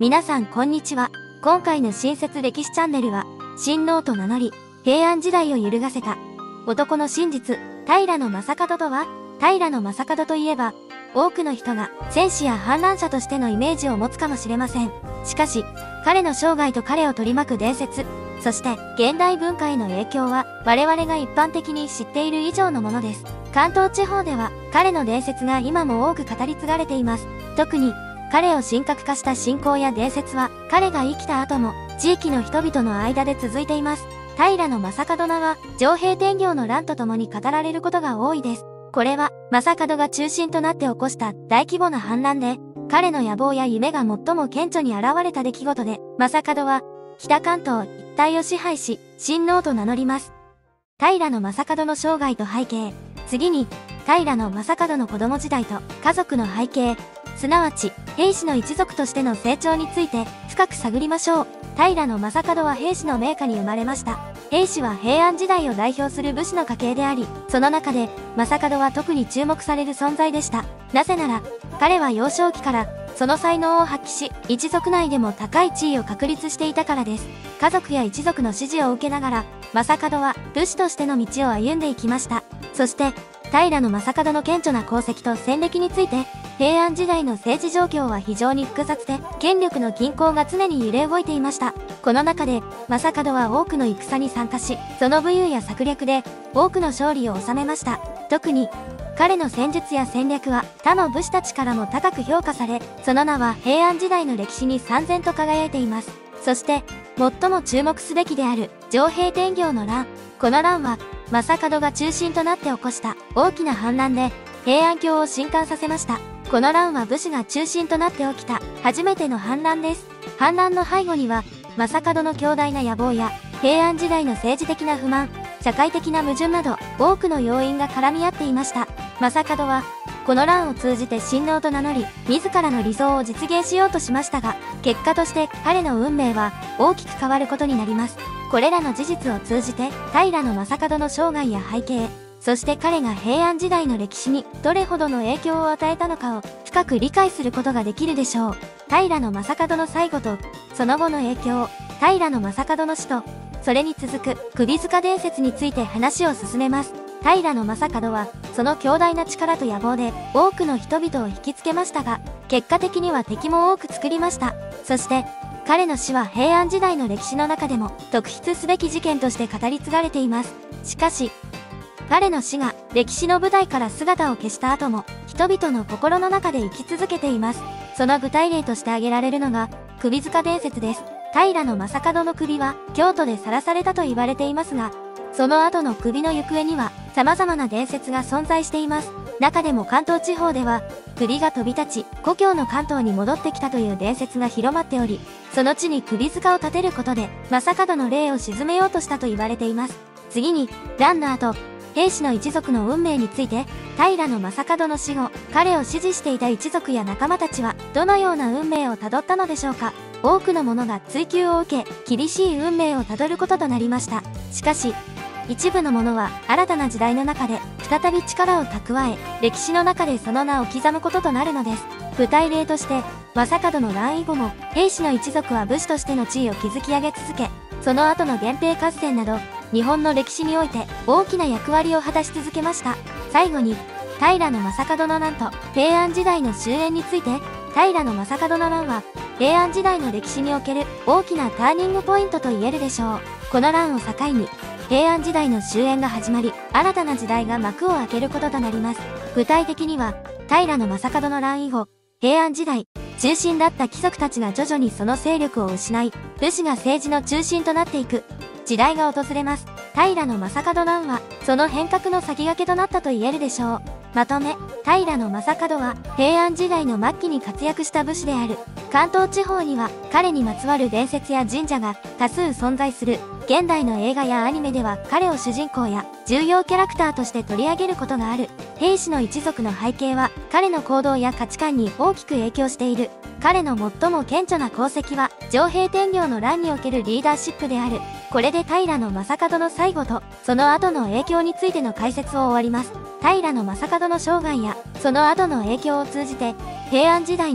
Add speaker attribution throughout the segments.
Speaker 1: 皆さんこんにちは。今回の新説歴史チャンネルは、親王と名乗り、平安時代を揺るがせた男の真実、平将門とは。平将門といえば、多くの人が戦士や反乱者としてのイメージを持つかもしれません。しかし、彼の生涯と彼を取り巻く伝説、そして現代文化への影響は我々が一般的に知っている以上のものです。関東地方では彼の伝説が今も多く語り継がれています。特に彼を神格化した信仰や伝説は彼が生きた後も地域の人々の間で続いています。平将門の名は上平天行の乱とともに語られることが多いです。これは正門が中心となって起こした大規模な反乱で、彼の野望や夢が最も顕著に現れた出来事で、正門は北関東一帯を支配し、親王と名乗ります。平将門の生涯と背景。次に、平将門の子供時代と家族の背景、すなわち兵士の一族としての成長について深く探りましょう。平将門は兵士の名家に生まれました。兵士は平安時代を代表する武士の家系であり、その中で正門は特に注目される存在でした。なぜなら、彼は幼少期からその才能を発揮し、一族内でも高い地位を確立していたからです。家族や一族の支持を受けながら、正門は武士としての道を歩んでいきました。そして、平将門の顕著な功績と戦歴について、平安時代の政治状況は非常に複雑で、権力の均衡が常に揺れ動いていました。この中で、正門は多くの戦に参加し、その武勇や策略で多くの勝利を収めました。特に、彼の戦術や戦略は他の武士たちからも高く評価され、その名は平安時代の歴史に燦然と輝いています。そして、最も注目すべきである上平天行の乱。この乱は、正門が中心となって起こした大きな反乱で、平安京を震撼させました。この乱は武士が中心となって起きた初めての反乱です。反乱の背後には、正門の強大な野望や平安時代の政治的な不満、社会的な矛盾など多くの要因が絡み合っていました。正門は、この乱を通じて親王と名乗り、自らの理想を実現しようとしましたが、結果として彼の運命は大きく変わることになります。これらの事実を通じて、平将門の生涯や背景、そして彼が平安時代の歴史にどれほどの影響を与えたのかを深く理解することができるでしょう。平将門の最後と、その後の影響、平将門の死と、それに続く首塚伝説について話を進めます。平将門は、その強大な力と野望で多くの人々を引きつけましたが、結果的には敵も多く作りました。そして、彼の死は平安時代の歴史の中でも特筆すべき事件として語り継がれています。しかし、彼の死が歴史の舞台から姿を消した後も人々の心の中で生き続けています。その具体例として挙げられるのが首塚伝説です。平将門の首は京都で晒されたと言われていますが、その後の首の行方には様々な伝説が存在しています。中でも関東地方では首が飛び立ち故郷の関東に戻ってきたという伝説が広まっており、その地に首塚を建てることで正門の霊を鎮めようとしたと言われています。次に乱の後、兵士の一族の運命について、平将門の死後、彼を支持していた一族や仲間たちはどのような運命をたどったのでしょうか。多くの者が追及を受け、厳しい運命をたどることとなりました。しかし、一部の者は新たな時代の中で再び力を蓄え、歴史の中でその名を刻むこととなるのです。具体例として、正門の乱以後も兵士の一族は武士としての地位を築き上げ続け、その後の源平合戦など、日本の歴史において大きな役割を果たし続けました。最後に、平将門の乱と平安時代の終焉について、平将門の乱は平安時代の歴史における大きなターニングポイントと言えるでしょう。この乱を境に、平安時代の終焉が始まり、新たな時代が幕を開けることとなります。具体的には、平将門の乱以後、平安時代、中心だった貴族たちが徐々にその勢力を失い、武士が政治の中心となっていく時代が訪れます。平将門の乱は、その変革の先駆けとなったと言えるでしょう。まとめ、平将門は平安時代の末期に活躍した武士である。関東地方には彼にまつわる伝説や神社が多数存在する。現代の映画やアニメでは彼を主人公や重要キャラクターとして取り上げることがある。兵士の一族の背景は彼の行動や価値観に大きく影響している。彼の最も顕著な功績は上平天行の乱におけるリーダーシップである。これで平将門の最後とその後の影響についての解説を終わります。平将門の生涯やその後の影響を通じて平安時代の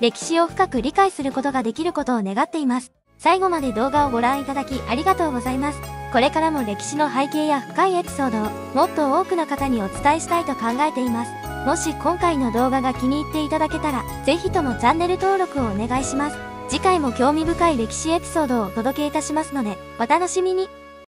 Speaker 1: 歴史を深く理解することができることを願っています。最後まで動画をご覧いただきありがとうございます。これからも歴史の背景や深いエピソードをもっと多くの方にお伝えしたいと考えています。もし今回の動画が気に入っていただけたら、ぜひともチャンネル登録をお願いします。次回も興味深い歴史エピソードをお届けいたしますので、お楽しみに。